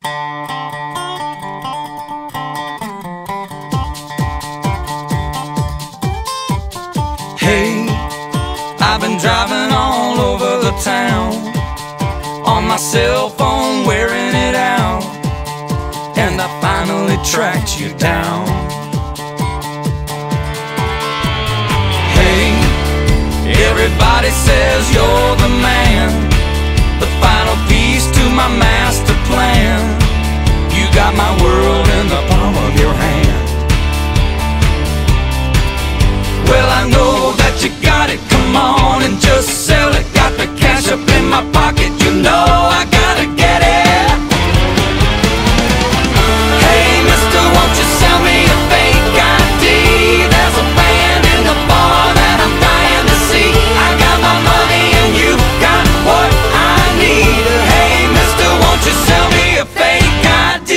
Hey, I've been driving all over the town on my cell phone, wearing it out, and I finally tracked you down. Hey, everybody says you're the man, the final piece to my master plan. You got my world in the palm of your hand. Well, I know that you got it, come on and just sell it. Got the cash up in my pocket, you know I gotta get it. Hey, mister, won't you sell me a fake ID? There's a band in the bar that I'm dying to see. I got my money and you got what I need. Hey, mister, won't you sell me a fake ID?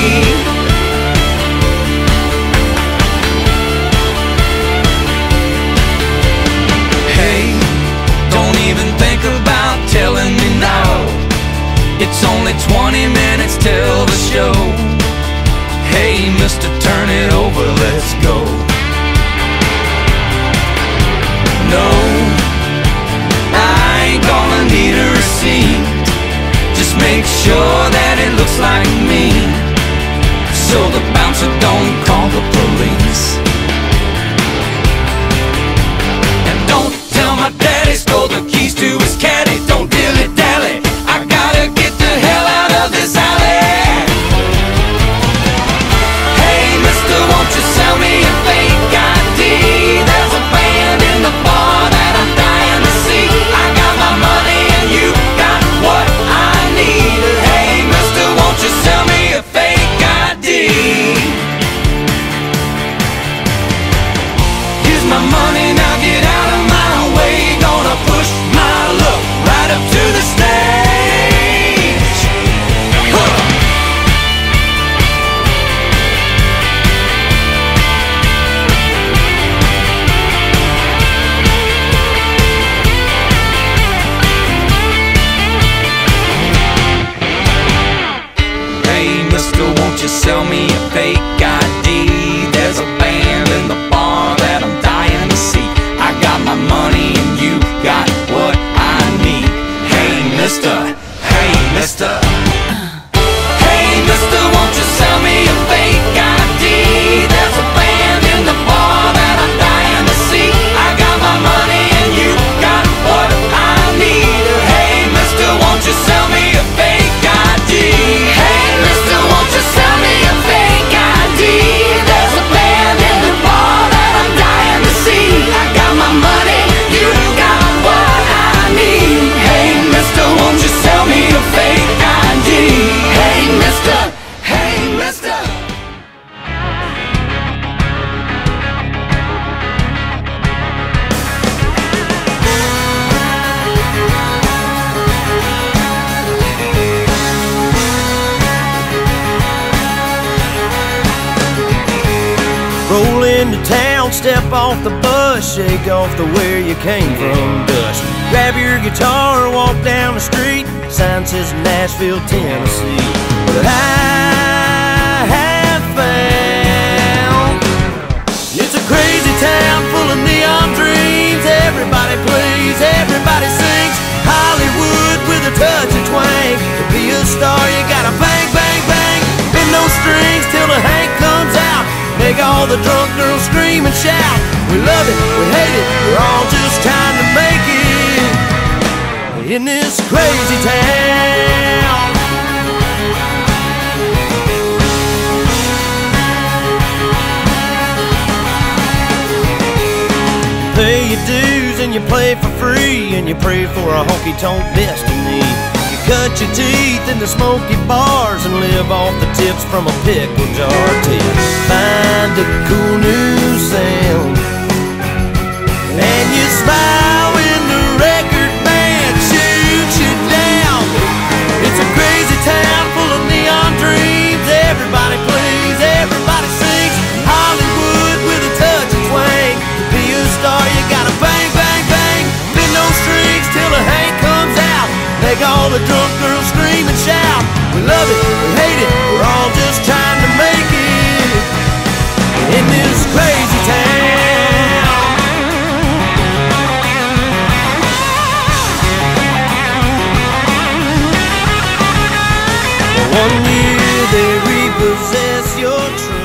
Telling me now, it's only 20 minutes till the show. Hey, mister, turn it over, let's go. No, I ain't gonna need a receipt. Just make sure that it looks like me, so the bouncer don't call the police. And don't tell my daddy stole the keys to his caddy. Don't dilly-dally, I gotta get the hell out of this alley. Hey, mister, won't you sell me a fake ID? There's a band in the bar that I'm dying to see. I got my money and you got what I need. Hey, mister, won't you sell me a fake ID? Here's my money, now get out of my way. Gonna push my luck right up to the stage. Hey, mister, won't you sell me a fake ID? There's a band in the bar that I'm dying to see. I got my money and you got what I need. Hey, mister, hey, mister. Hey, mister, won't you sell me a fake ID? There's a band in the bar that I'm dying to see. I got my money and you got what I need. Hey, mister, won't you sell me a fake ID? Hey, mister, won't you sell me a fake ID? There's a band in the bar that I'm dying to see. I got my money, you got what I need. Hey, mister, won't you sell me a fake ID? Hey, mister, hey, mister. Roll into town, step off the bus, shake off the where you came from dust. Grab your guitar, walk down the street, sign says Nashville, Tennessee. But I have found it's a crazy town full of neon dreams. Everybody plays, everybody sings. Hollywood with a touch of twang. To be a star, you gotta bang, bang, bang. Bend those strings till the Hank comes out. Make all the drunk girls scream and shout. We love it, we hate it, we're all just trying to make it in this crazy town. Pay your dues and you play for free, and you pray for a honky-tonk destiny. You cut your teeth in the smoky bars and live off the tips from a pickle jar till you find a cool new sound. And you smile when the record man shoots you down. It's a crazy town full of neon dreams. Everybody plays, everybody sings. Hollywood with a touch of twang. To be a star, you gotta bang, bang, bang. Bend those strings till the Hank comes out. Make all the drunk girls scream and shout. We love it, we hate it, 1 year they repossess your truck.